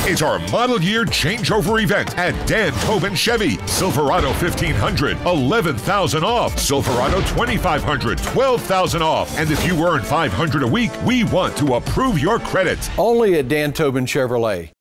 It's our model year changeover event at Dan Tobin Chevy. Silverado 1500, 11,000 off. Silverado 2500, 12,000 off. And if you earn $500 a week, we want to approve your credit. Only at Dan Tobin Chevrolet.